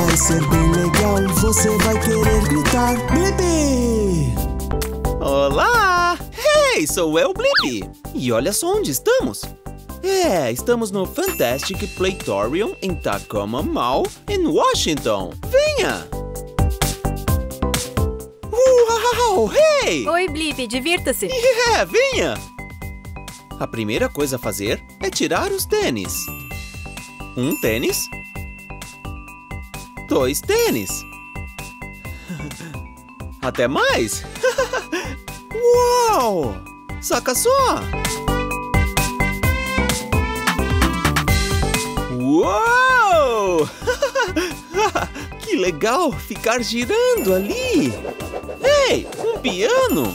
vai ser bem legal. Você vai querer gritar Blippi! Olá! Hey, sou eu, Blippi! E olha só onde estamos! Estamos no Fantastic Playtorium em Tacoma Mall, em Washington. Venha! Uau! Hey! Oi, Blippi, divirta-se. Venha! A primeira coisa a fazer é tirar os tênis. 1 tênis. 2 tênis. Até mais! Uau! Saca só! Uau! Que legal ficar girando ali! Ei, um piano!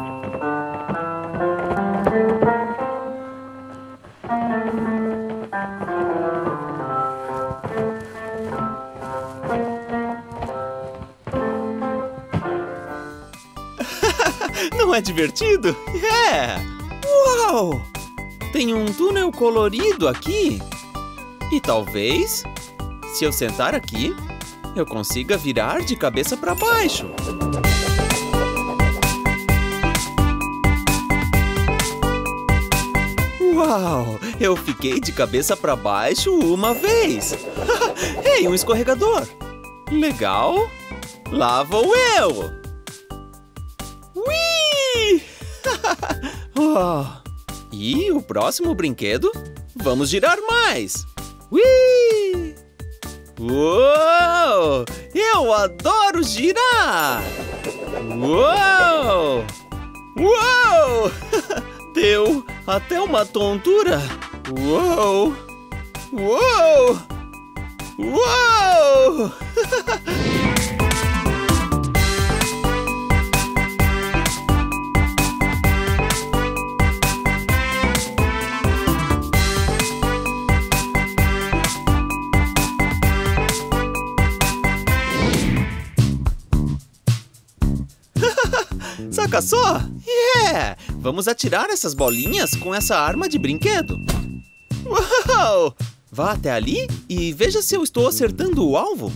Não é divertido? Uau! Tem um túnel colorido aqui. E talvez, se eu sentar aqui, eu consiga virar de cabeça para baixo. Uau! Eu fiquei de cabeça para baixo uma vez. Ei, um escorregador. Legal. Lá vou eu. Ui! E o próximo brinquedo? Vamos girar mais. Ui! Uou! Eu adoro girar! Uou! Uou! Deu até uma tontura. Uou! Uou! Uou! Saca só? Vamos atirar essas bolinhas com essa arma de brinquedo. Uau! Vá até ali e veja se eu estou acertando o alvo.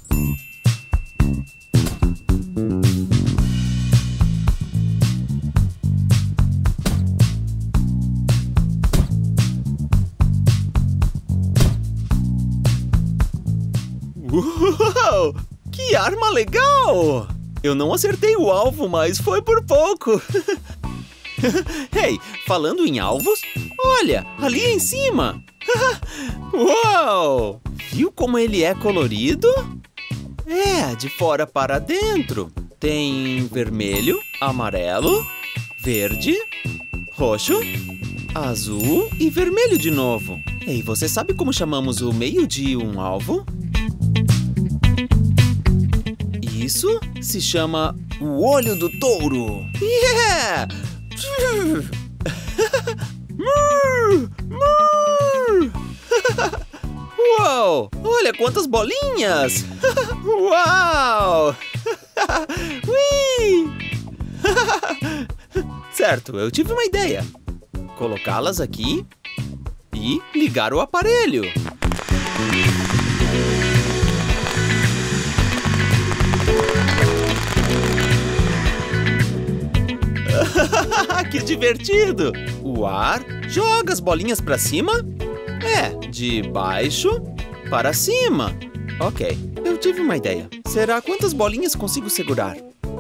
Uau! Que arma legal! Eu não acertei o alvo, mas foi por pouco. Ei, falando em alvos, olha, ali em cima. Uau! Viu como ele é colorido? De fora para dentro. Tem vermelho, amarelo, verde, roxo, azul e vermelho de novo. Ei, você sabe como chamamos o meio de um alvo? Isso se chama o olho do touro. Uau! Olha quantas bolinhas! Uau! Ui! Certo, eu tive uma ideia. Colocá-las aqui e ligar o aparelho. Que divertido! O ar joga as bolinhas para cima? De baixo para cima. Ok, eu tive uma ideia. Será quantas bolinhas consigo segurar?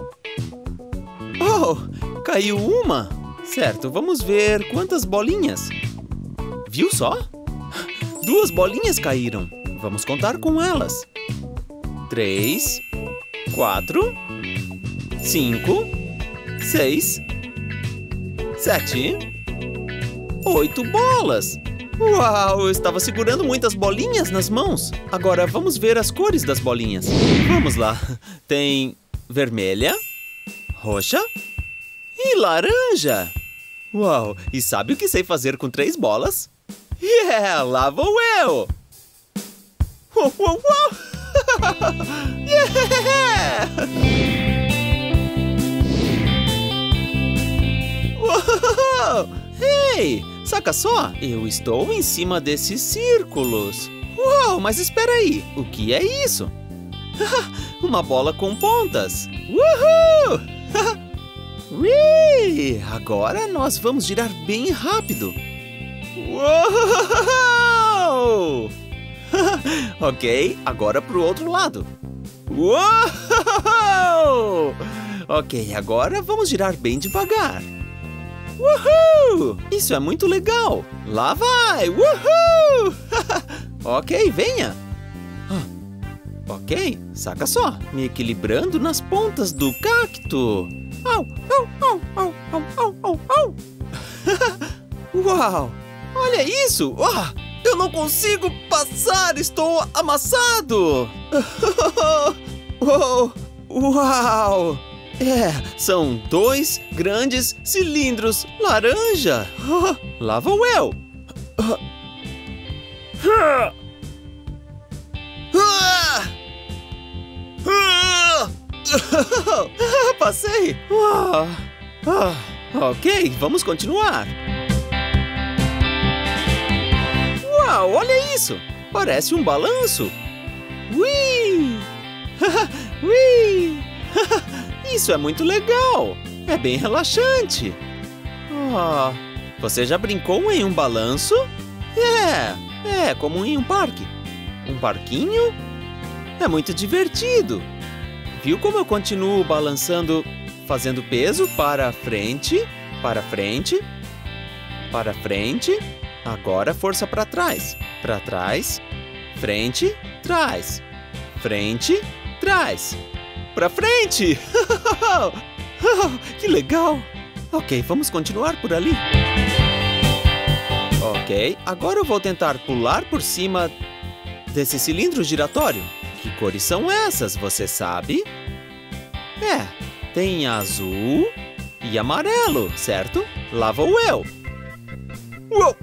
Oh, caiu uma! Certo, vamos ver quantas bolinhas. Viu só? 2 bolinhas caíram. Vamos contar com elas. 3, 4, 5, 6, 7, 8 bolas. Uau, eu estava segurando muitas bolinhas nas mãos. Agora vamos ver as cores das bolinhas. Vamos lá. Tem vermelha, roxa e laranja. Uau, e sabe o que sei fazer com 3 bolas? Lá vou eu. Uau, uau, uau. Uau. Ei, saca só, eu estou em cima desses círculos. Uau, mas espera aí, o que é isso? Uma bola com pontas! Uhul! Ui! Agora nós vamos girar bem rápido! Uou! Ok, agora para o outro lado! Uou! Ok, agora vamos girar bem devagar! Uhul! Isso é muito legal! Lá vai! Uhul! Ok, venha! Ok, saca só, me equilibrando nas pontas do cacto. Au, au, au, au, au, au, au, au. Uau, olha isso! Eu não consigo passar, estou amassado! Uau! São 2 grandes cilindros laranja. Lá vou eu. Passei! Ok, vamos continuar. Uau, olha isso! Parece um balanço. Ui! Ui! Isso é muito legal! É bem relaxante. Você já brincou em um balanço? É como em um parque. Um parquinho? É muito divertido. Viu como eu continuo balançando, fazendo peso para frente, para frente, para frente. Agora força para trás, frente, trás, frente, trás, para frente. Que legal. Ok, vamos continuar por ali. Ok, agora eu vou tentar pular por cima desse cilindro giratório. Que cores são essas, você sabe? Tem azul e amarelo, certo? Lá vou eu. Uou!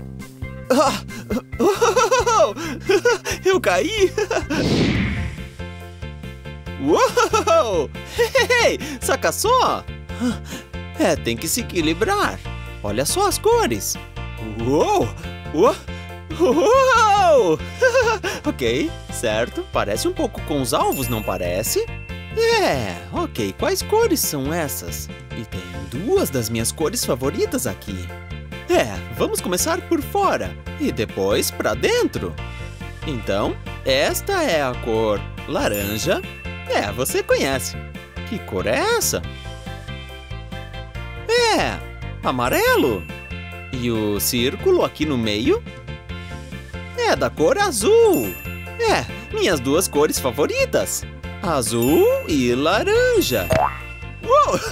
Eu caí! Uou! Hey, saca só! Tem que se equilibrar. Olha só as cores. Uou! Uou! Uou! Ok, certo. Parece um pouco com os alvos, não parece? Ok. Quais cores são essas? E tem 2 das minhas cores favoritas aqui. Vamos começar por fora e depois para dentro. Então, esta é a cor laranja. Você conhece. Que cor é essa? Amarelo. E o círculo aqui no meio é da cor azul. Minhas 2 cores favoritas. Azul e laranja. Uou!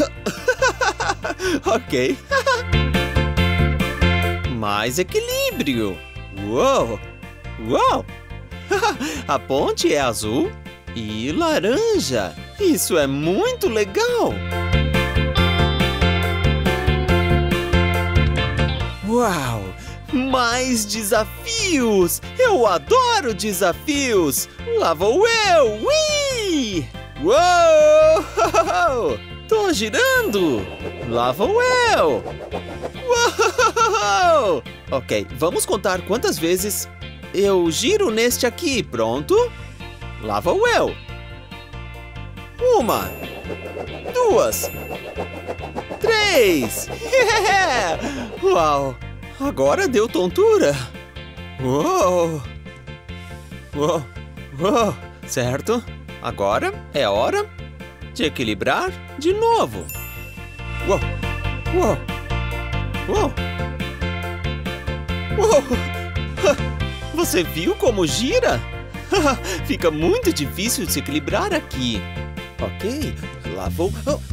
Ok. Mais equilíbrio. Uou! Uou! A ponte é azul e laranja. Isso é muito legal. Uau! Mais desafios! Eu adoro desafios! Lá vou eu! Ui! Uou! Tô girando! Lá vou eu! Uou! Ok, vamos contar quantas vezes eu giro neste aqui. Pronto? Lá vou eu! 1, 2, 3! Uau! Agora deu tontura! Uou! Uou! Uou! Certo? Agora é hora de equilibrar de novo! Uou! Uou! Uou! Uou! Você viu como gira? Fica muito difícil se equilibrar aqui. Ok, lá vou...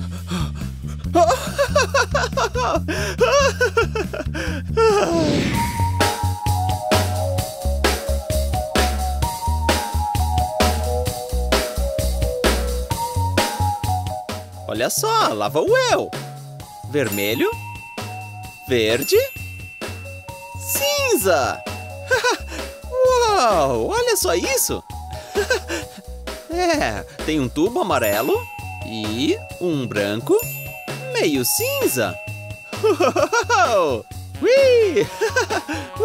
Olha só, lá vou eu. Vermelho, verde, cinza. Uau, olha só isso. Tem um tubo amarelo e um branco meio cinza. Ui!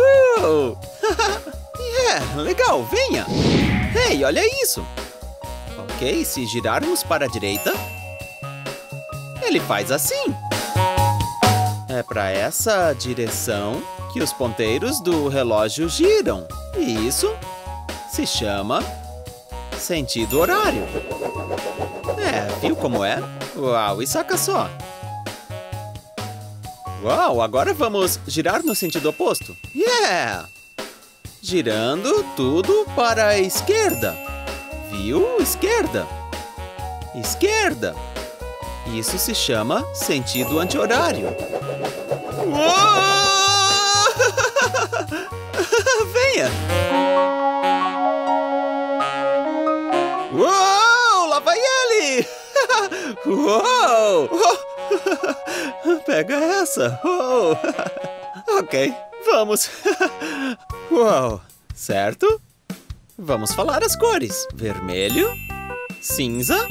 Legal, venha. Ei, olha isso. Ok, se girarmos para a direita, ele faz assim. É para essa direção que os ponteiros do relógio giram. E isso se chama sentido horário. Viu como é? Uau, e saca só. Uau, agora vamos girar no sentido oposto. Yeah! Girando tudo para a esquerda. Viu? Esquerda. Esquerda. Isso se chama sentido anti-horário. Venha! Uou! Lá vai ele! Uou! Pega essa! Uou! Ok, vamos! Uau! Certo? Vamos falar as cores. Vermelho, cinza,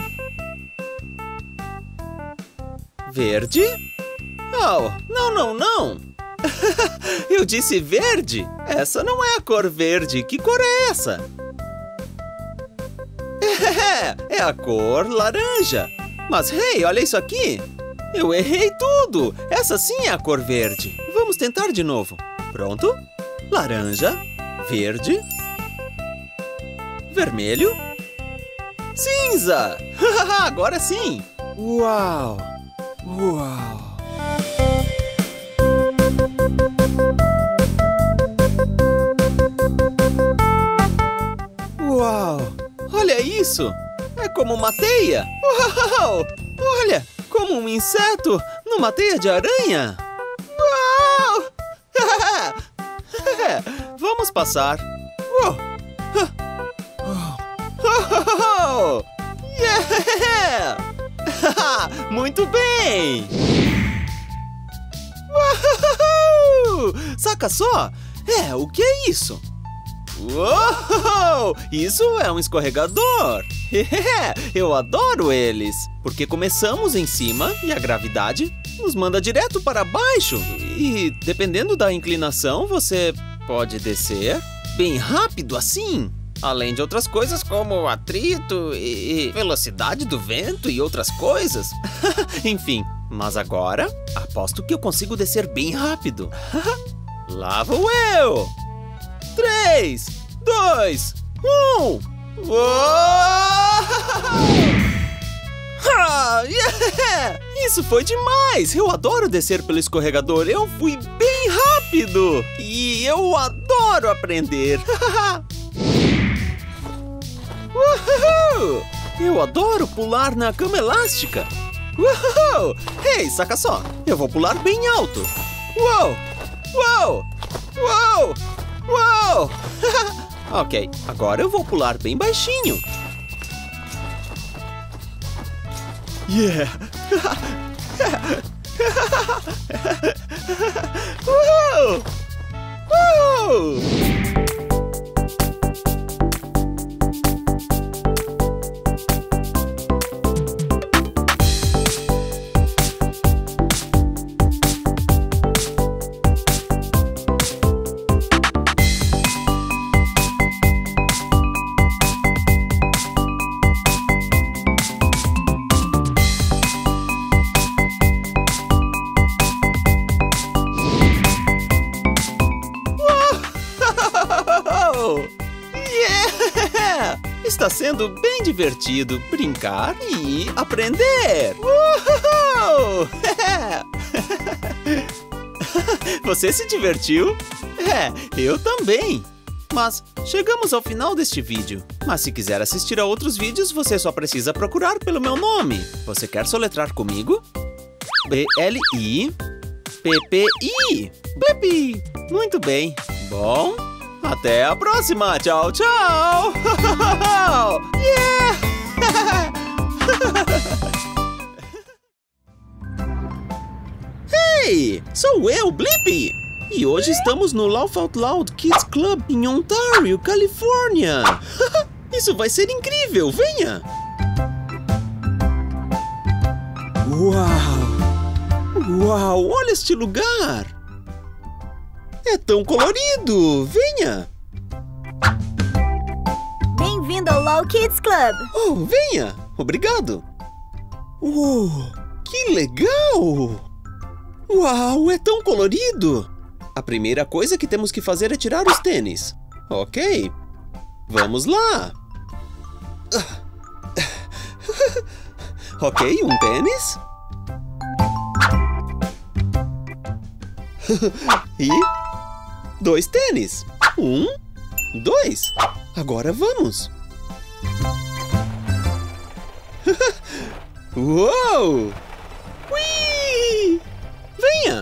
verde. Oh, não, não, não! Eu disse verde! Essa não é a cor verde. Que cor é essa? É a cor laranja. Mas, hey, olha isso aqui! Eu errei tudo! Essa sim é a cor verde. Vamos tentar de novo. Pronto? Laranja, verde, vermelho, cinza! Agora sim! Uau! Uau! Uau! Olha isso! É como uma teia! Uau! Olha! Como um inseto numa teia de aranha! Uau! Vamos passar! Uau! Yeah! Muito bem! Uau! Saca só! O que é isso? Uou! Isso é um escorregador! Eu adoro eles! Porque começamos em cima e a gravidade nos manda direto para baixo. E dependendo da inclinação, você pode descer bem rápido assim. Além de outras coisas como atrito e velocidade do vento e outras coisas. Enfim, mas agora aposto que eu consigo descer bem rápido. Lá vou eu! 3, 2, 1! Uou! Yeah! Isso foi demais! Eu adoro descer pelo escorregador. Eu fui bem rápido! E eu adoro aprender! Eu adoro pular na cama elástica! Uou! Ei, saca só! Eu vou pular bem alto! Uou! Uou! Uou! Uou! Ok, agora eu vou pular bem baixinho. Yeah! Uou! Uou! Está sendo bem divertido brincar e aprender! Uhul! Você se divertiu? Eu também! Mas chegamos ao final deste vídeo. Mas se quiser assistir a outros vídeos, você só precisa procurar pelo meu nome. Você quer soletrar comigo? B-L-I-P-P-I. Blippi! Muito bem! Bom... até a próxima! Tchau, tchau! Yeah! Hey! Sou eu, Blippi! E hoje estamos no Laugh Out Loud Kids Club em Ontário, Califórnia! Isso vai ser incrível! Venha! Uau! Uau! Olha este lugar! É tão colorido! Venha! Bem-vindo bem-vindo ao Low Kids Club! Oh, venha! Obrigado! Que legal! Uau, é tão colorido! A primeira coisa que temos que fazer é tirar os tênis. Ok, vamos lá! Ok, um tênis. E 2 tênis. 1, 2. Agora vamos. Uou! Ui! Venha!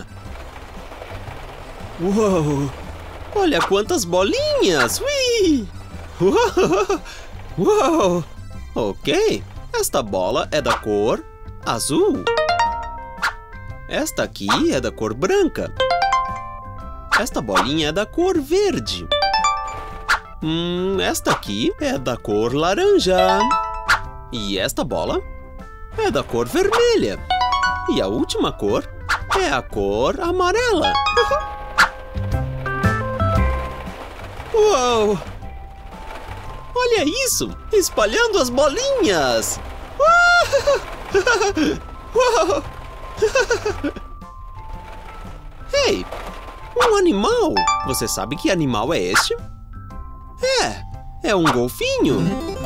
Uou! Olha quantas bolinhas! Ui! Uou! Uou! Ok, esta bola é da cor azul. Esta aqui é da cor branca. Esta bolinha é da cor verde. Esta aqui é da cor laranja. E esta bola é da cor vermelha. E a última cor é a cor amarela. Uou! Olha isso! Espalhando as bolinhas! Uou! Ei! Um animal! Você sabe que animal é este? É um golfinho!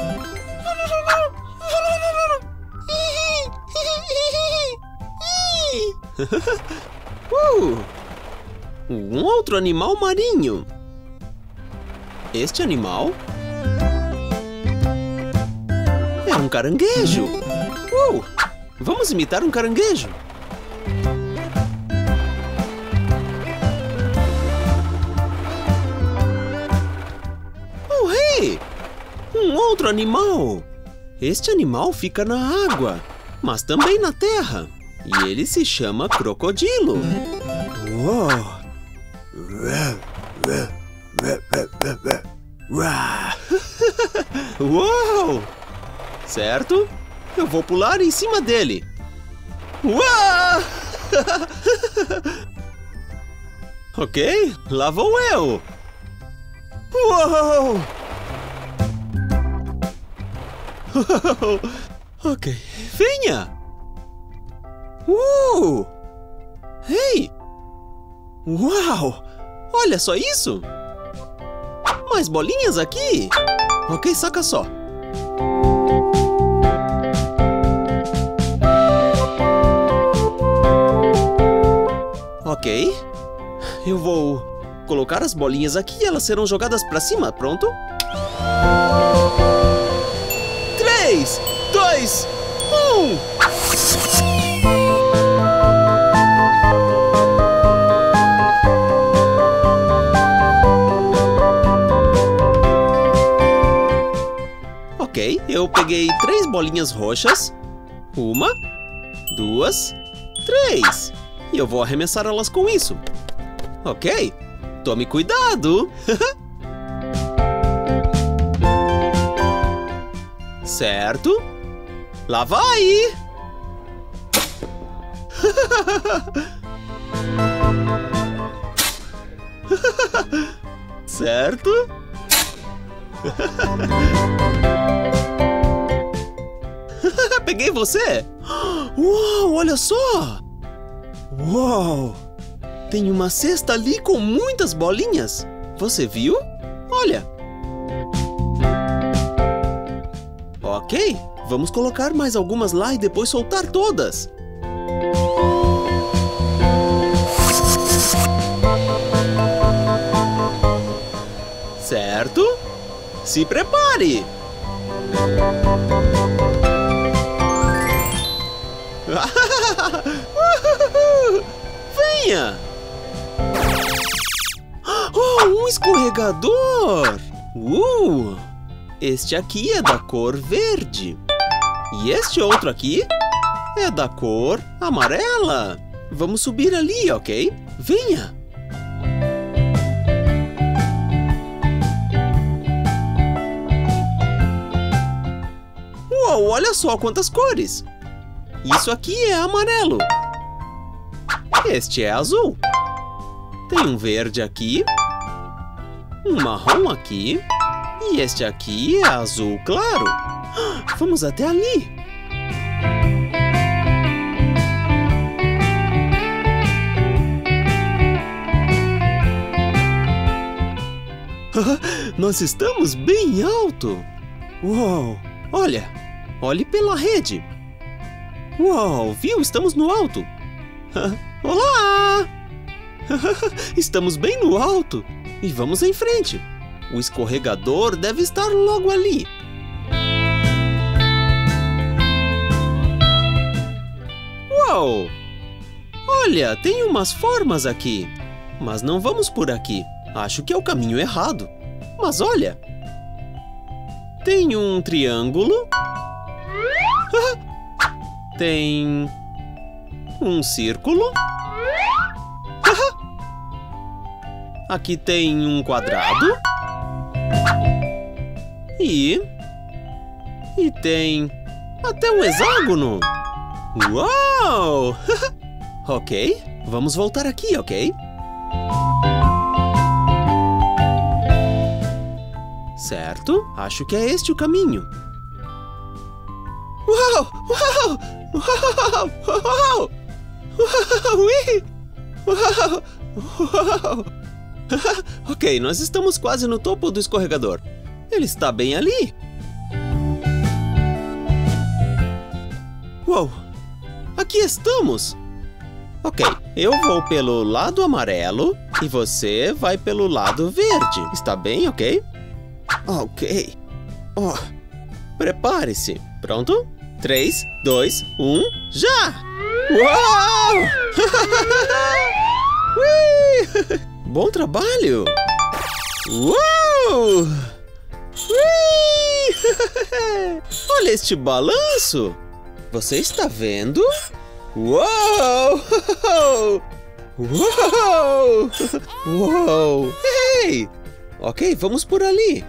Um outro animal marinho! Este animal é um caranguejo! Vamos imitar um caranguejo! Hey! Um outro animal! Este animal fica na água, mas também na terra. E ele se chama crocodilo. Uau! Certo? Eu vou pular em cima dele. Uau! Ok, lá vou eu. Uau! Ok, venha! Ei! Uau! Olha só isso! Mais bolinhas aqui! Ok, saca só! Ok, eu vou colocar as bolinhas aqui e elas serão jogadas pra cima, pronto? 3, 2, 1... Ok, eu peguei 3 bolinhas roxas. 1, 2, 3. E eu vou arremessar elas com isso. Ok, tome cuidado. Certo? Lá vai! Certo? Peguei você! Uau, olha só! Uau! Tem uma cesta ali com muitas bolinhas. Você viu? Olha! Ok, vamos colocar mais algumas lá e depois soltar todas. Certo? Se prepare! Venha! Oh, um escorregador! Este aqui é da cor verde. E este outro aqui é da cor amarela. Vamos subir ali, ok? Venha! Uau, olha só quantas cores! Isso aqui é amarelo. Este é azul. Tem um verde aqui, um marrom aqui E este aqui é azul claro. Vamos até ali. Nós estamos bem alto. Uau! Olha! Olhe pela rede. Uau! Viu? Estamos no alto. Olá! Estamos bem no alto. E vamos em frente. O escorregador deve estar logo ali. Uau! Olha, tem umas formas aqui. Mas não vamos por aqui. Acho que é o caminho errado. Mas olha! Tem um triângulo. Tem um círculo. Aqui tem um quadrado. E tem até um hexágono. Uau! Ok, vamos voltar aqui, ok? Certo, acho que é este o caminho. Uau! Uau! Uau! Uau! Uau! Uau! Ok, nós estamos quase no topo do escorregador. Ele está bem ali. Uau! Aqui estamos! Ok, eu vou pelo lado amarelo e você vai pelo lado verde. Está bem, ok? Ok. Oh, prepare-se. Pronto? 3, 2, 1, já! Uau! Bom trabalho! Uau! Olha este balanço! Você está vendo? Uau! Uau! Uau! Ei! Ok, vamos por ali.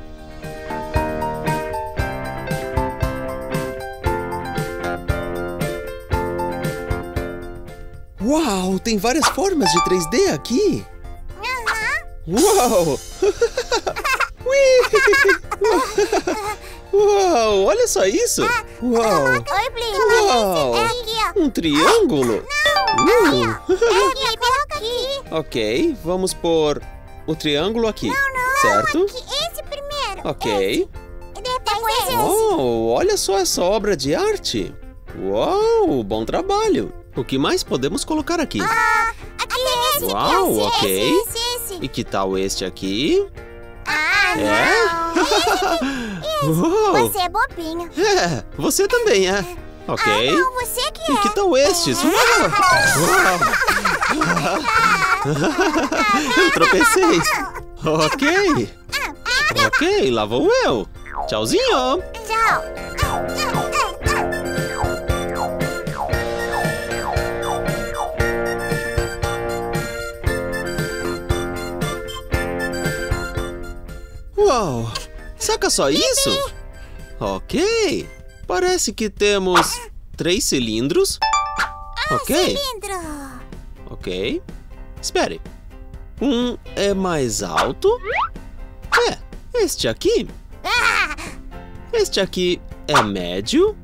Uau! Tem várias formas de 3D aqui. Uau! Uau! Olha só isso! Uau! Oi, Blip. Uau! É aqui, ó. Um triângulo? É aqui. Ok, vamos pôr o triângulo aqui. Certo? Esse primeiro. Ok. E depois esse. Oh, olha só essa obra de arte. Uau, bom trabalho. O que mais podemos colocar aqui? Aqui é esse. Uau, esse, ok. Esse. E que tal este aqui? Ah, não. Uau! Você é bobinho. É, você também é. Ok. Ah, não, você que E é. que tal estes? Uau! Eu tropecei. Ok. Ok, lá vou eu. Tchauzinho. Tchau. Uau! Saca só isso? Ok. Parece que temos 3 cilindros. Ok. Cilindro. Ok. Espere. Um é mais alto. É, este aqui. Este aqui é médio.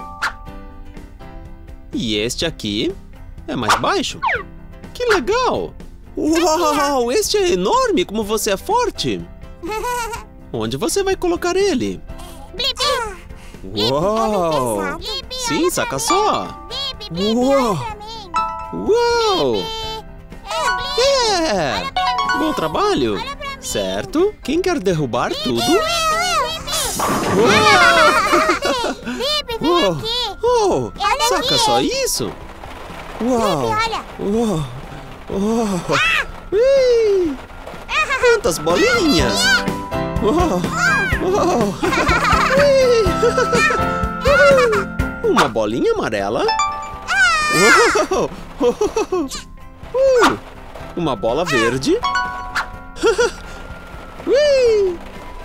E este aqui é mais baixo. Que legal! Uau! Este é enorme, como você é forte. Onde você vai colocar ele? Blip. Uau! Blip, Sim, saca só! Blip, Uau! olha pra mim. Uau! Blip. É! Bom trabalho! Certo? Quem quer derrubar tudo? Blip, vem Uau! aqui. Oh! Olha Saca aqui. só isso! Uau! Olha. Uau! Uau! Ui! Quantas bolinhas! Uau! Uau! Ui! Uma bolinha amarela. Uau! Uma bola verde. Ui!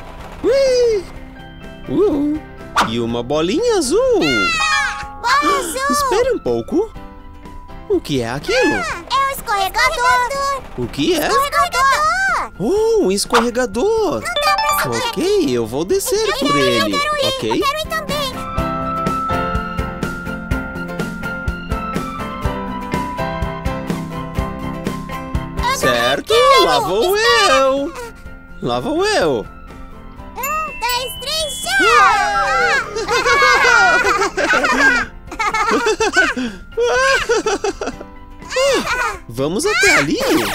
Ui! E uma bolinha azul. Bola azul. Espere um pouco. O que é aquilo? É o escorregador. O que é? Escorregador. Oh, um escorregador. Dá pra Ok, eu vou descer por ele. Ok? Eu quero ir também. Certo, lá vou eu. Lá vou eu. 1, 2, 3, já! Vamos até ali.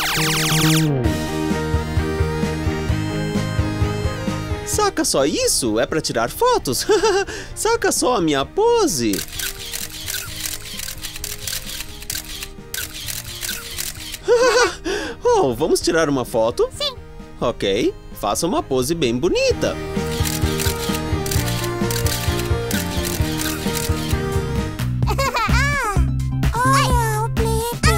Saca só isso? É pra tirar fotos? Saca só a minha pose. Oh, vamos tirar uma foto? Sim. Ok, faça uma pose bem bonita. Olha o Blip.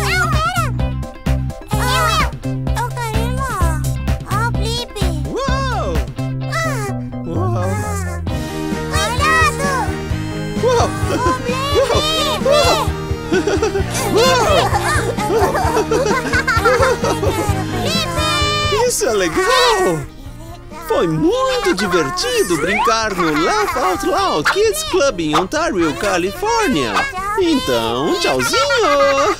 Eu quero ir lá. Ó o Blip. Uau! Uau! Cuidado. Uau! O Blip. Isso é legal! Foi muito divertido brincar no Laugh Out Loud Kids Club em Ontario, Califórnia. Então, tchauzinho!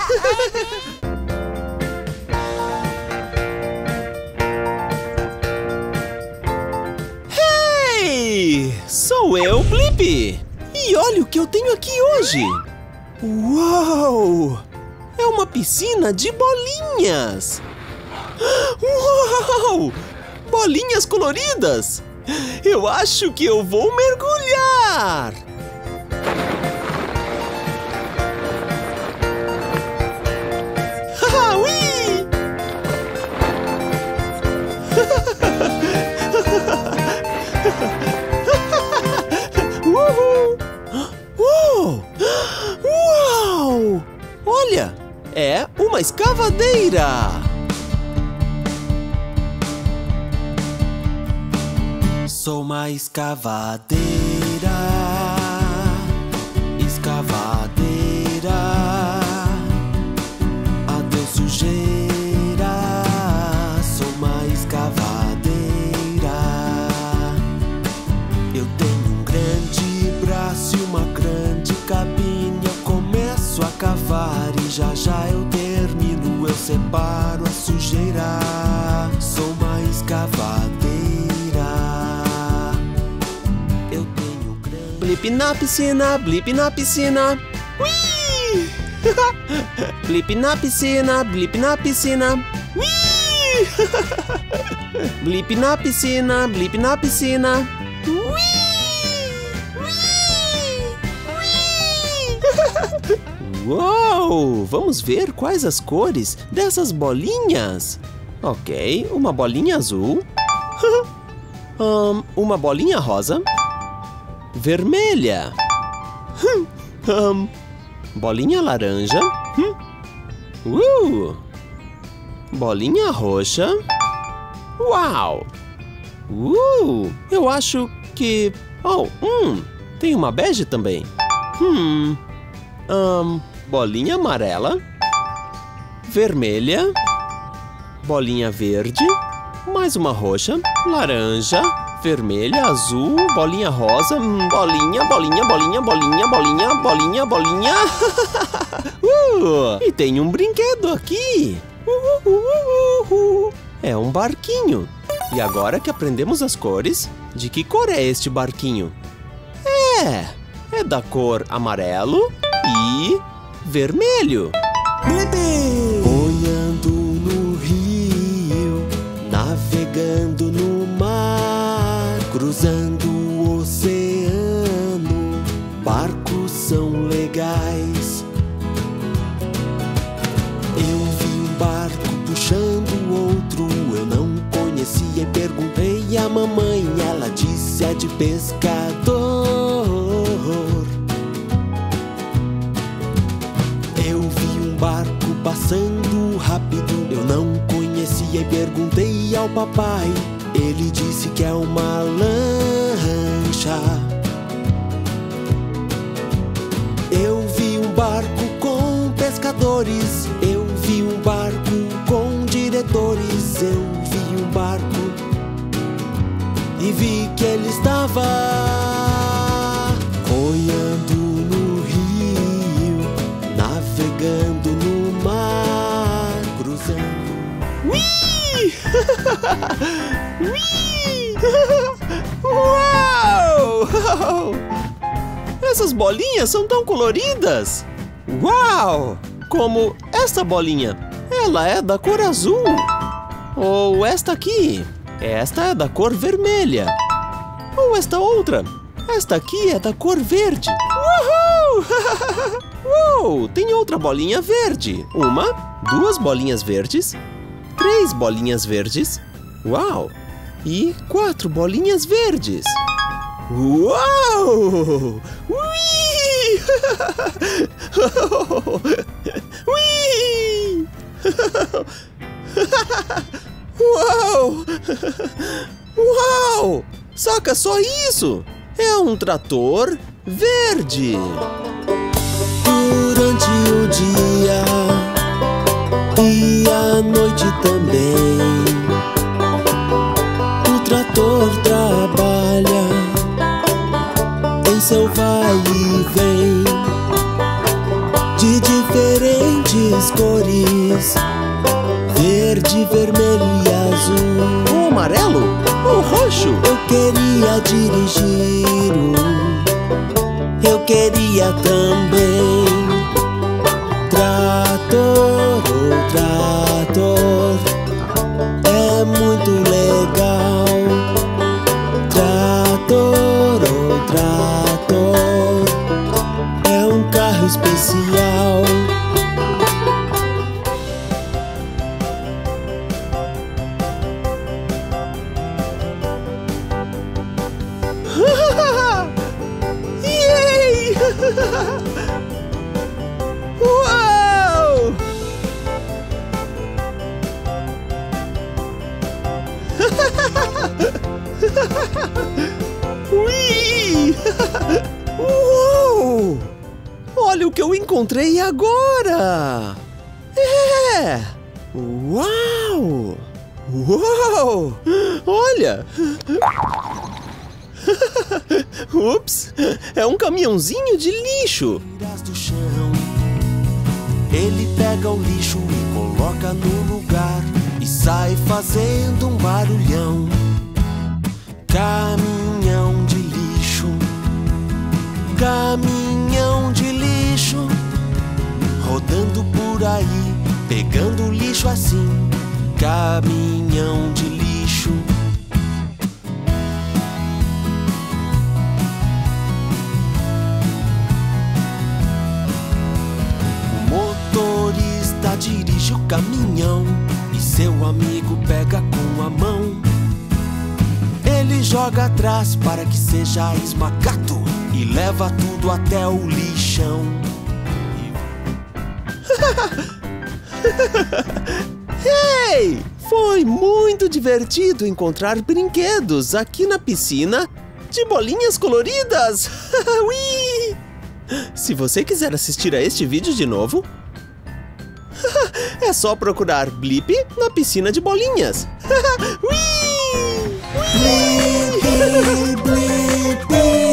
Hey! Sou eu, Blip! E olha o que eu tenho aqui hoje! Uau! É uma piscina de bolinhas! Uau! Bolinhas coloridas! Eu acho que eu vou mergulhar! Haha, ui! Uhul! Uau! Uau! Olha! É uma escavadeira! Sou uma escavadeira, escavadeira, adeus sujeira. Sou uma escavadeira. Eu tenho um grande braço e uma grande cabine. Eu começo a cavar e já eu termino. Eu separo a sujeira. Sou uma escavadeira. Blip na piscina, blip na piscina. Ui! Blip na piscina, blip na piscina. Ui! Blip na piscina, blip na piscina. Uou! Vamos ver quais as cores dessas bolinhas. Ok, uma bolinha azul. Uma bolinha rosa. Vermelha. Bolinha laranja. Bolinha roxa. Uau! Eu acho que... tem uma bege também. Bolinha amarela. Vermelha. Bolinha verde. Mais uma roxa. Laranja. Vermelha, azul, bolinha rosa, bolinha, bolinha, bolinha, bolinha, bolinha, bolinha, bolinha. E tem um brinquedo aqui. É um barquinho. E agora que aprendemos as cores, de que cor é este barquinho? É da cor amarelo e vermelho. Boiando no rio, navegando no mar, cruzando o oceano, barcos são legais. Eu vi um barco puxando outro, eu não conhecia e perguntei à mamãe, ela disse é de pescador. Eu vi um barco passando rápido, eu não conhecia e perguntei ao papai, ele disse que é uma lancha. Eu vi um barco com pescadores, eu vi um barco com diretores, eu vi um barco que ele estava boiando no rio, navegando no mar, cruzando. Ui! Ui! Uau! Essas bolinhas são tão coloridas! Uau! Como esta bolinha. Ela é da cor azul. Ou esta aqui. Esta é da cor vermelha. Ou esta outra. Esta aqui é da cor verde. Uhul! Uou! Tem outra bolinha verde. 1, 2 bolinhas verdes. 3 bolinhas verdes. Uau! E 4 bolinhas verdes. Uau! Ui! Ui! Uau! Uau! Saca só isso! É um trator verde! Durante o dia e a noite também, o trator trabalha em seu vai e vem, de diferentes cores, verde, vermelho e azul. Ou amarelo? Ou roxo? Eu queria dirigir eu queria também. Trator, oh trator, é muito legal. Trator, oh trator, é um carro especial. Yay! Uau! Ui! Uou! Olha o que eu encontrei agora! É! Uau! Uau! Olha! Ups! É um caminhãozinho de lixo! Do chão, ele pega o lixo e coloca no lugar e sai fazendo um barulhão. Caminhão de lixo, caminhão de lixo, rodando por aí, pegando lixo assim. Caminhão de lixo. Dirige o caminhão e seu amigo pega com a mão. Ele joga atrás para que seja esmagado e leva tudo até o lixão. Hey! Foi muito divertido encontrar brinquedos aqui na piscina de bolinhas coloridas. Ui! Se você quiser assistir a este vídeo de novo, é só procurar Blip na piscina de bolinhas. Ui! Ui! Blip, blip, blip.